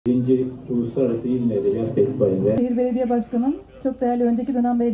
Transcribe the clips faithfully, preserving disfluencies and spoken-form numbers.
birinci. Uluslararası İzmir Edebiyat Festivali'nde Şehir Belediye Başkanım, çok değerli önceki dönem belediye...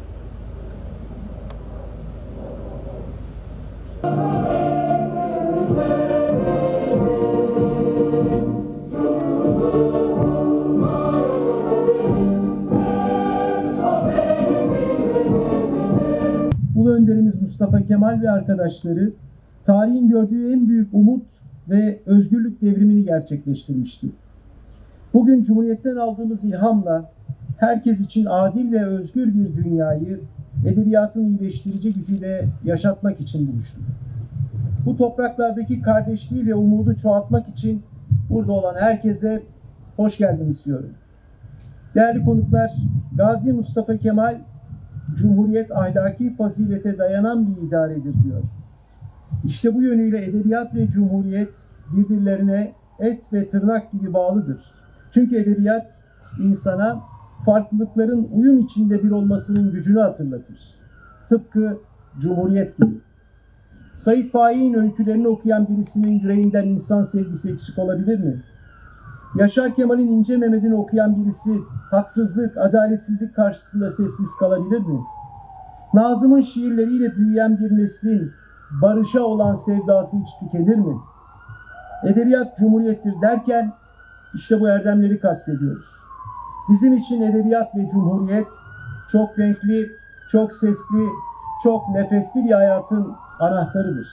Ulu Önderimiz Mustafa Kemal ve arkadaşları tarihin gördüğü en büyük umut ve özgürlük devrimini gerçekleştirmişti. Bugün Cumhuriyet'ten aldığımız ilhamla herkes için adil ve özgür bir dünyayı edebiyatın iyileştirici gücüyle yaşatmak için buluştuk. Bu topraklardaki kardeşliği ve umudu çoğaltmak için burada olan herkese hoş geldiniz diyorum. Değerli konuklar, Gazi Mustafa Kemal, Cumhuriyet ahlaki fazilete dayanan bir idaredir diyor. İşte bu yönüyle edebiyat ve Cumhuriyet birbirlerine et ve tırnak gibi bağlıdır. Çünkü edebiyat insana farklılıkların uyum içinde bir olmasının gücünü hatırlatır. Tıpkı Cumhuriyet gibi. Sait Faik'in öykülerini okuyan birisinin yüreğinden insan sevgisi eksik olabilir mi? Yaşar Kemal'in İnce Mehmet'ini okuyan birisi haksızlık, adaletsizlik karşısında sessiz kalabilir mi? Nazım'ın şiirleriyle büyüyen bir neslin barışa olan sevdası hiç tükenir mi? Edebiyat cumhuriyettir derken işte bu erdemleri kastediyoruz. Bizim için edebiyat ve cumhuriyet çok renkli, çok sesli, çok nefesli bir hayatın anahtarıdır.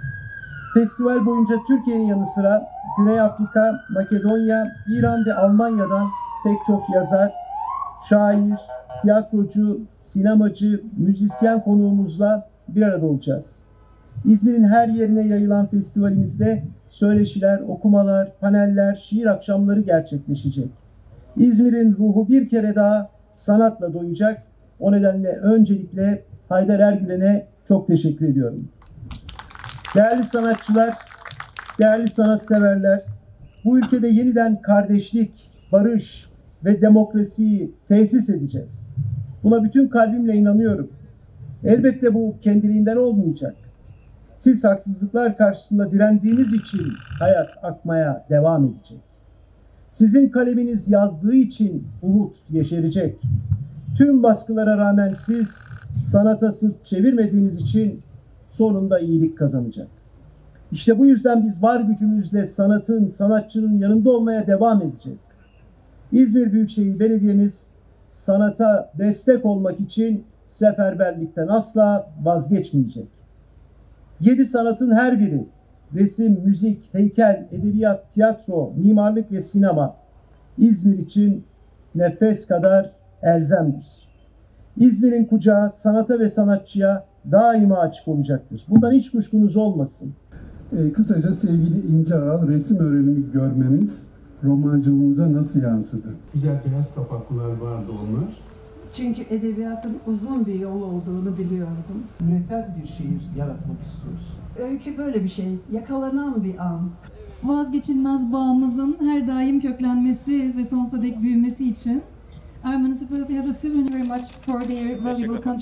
Festival boyunca Türkiye'nin yanı sıra Güney Afrika, Makedonya, İran ve Almanya'dan pek çok yazar, şair, tiyatrocu, sinemacı, müzisyen konuğumuzla bir arada olacağız. İzmir'in her yerine yayılan festivalimizde söyleşiler, okumalar, paneller, şiir akşamları gerçekleşecek. İzmir'in ruhu bir kere daha sanatla doyacak. O nedenle öncelikle Haydar Ergülen'e çok teşekkür ediyorum. Değerli sanatçılar, değerli sanatseverler, bu ülkede yeniden kardeşlik, barış ve demokrasiyi tesis edeceğiz. Buna bütün kalbimle inanıyorum. Elbette bu kendiliğinden olmayacak. Siz haksızlıklar karşısında direndiğiniz için hayat akmaya devam edecek. Sizin kaleminiz yazdığı için umut yeşerecek. Tüm baskılara rağmen siz sanata sırt çevirmediğiniz için sonunda iyilik kazanacak. İşte bu yüzden biz var gücümüzle sanatın, sanatçının yanında olmaya devam edeceğiz. İzmir Büyükşehir Belediye'miz sanata destek olmak için seferberlikten asla vazgeçmeyecek. Yedi sanatın her biri, resim, müzik, heykel, edebiyat, tiyatro, mimarlık ve sinema İzmir için nefes kadar elzemdir. İzmir'in kucağı sanata ve sanatçıya daima açık olacaktır. Bundan hiç kuşkunuz olmasın. E, kısaca sevgili İnce Aral, resim öğrenimi görmeniz romancılığınıza nasıl yansıdı? Güzel beyaz kapaklılar vardı onlar. Çünkü edebiyatın uzun bir yol olduğunu biliyordum. Üreten bir şehir yaratmak istiyoruz. Öykü böyle bir şey, yakalanan bir an. Vazgeçilmez bağımızın her daim köklenmesi ve sonsuza dek büyümesi için Our municipality has a very much for their valuable contribution.